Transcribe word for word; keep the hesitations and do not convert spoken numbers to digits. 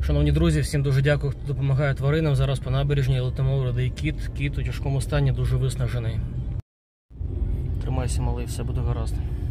Шановні друзі, всім дуже дякую, хто допомагає тваринам. Зараз по набережній летимо радий кіт. Кіт у тяжкому стані, дуже виснажений. Тримайся, малий, все буде гаразд.